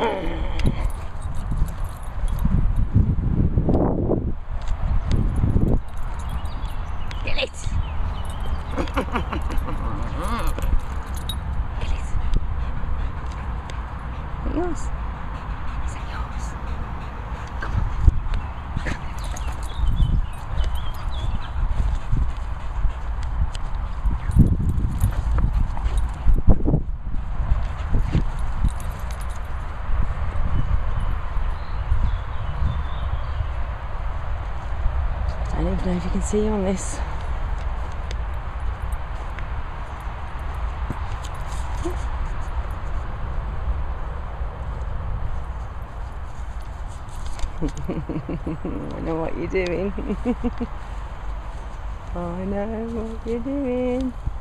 Gillis! Gillis! Is that yours? Is that yours? Come on. I don't even know if you can see on this. I know what you're doing. I know what you're doing.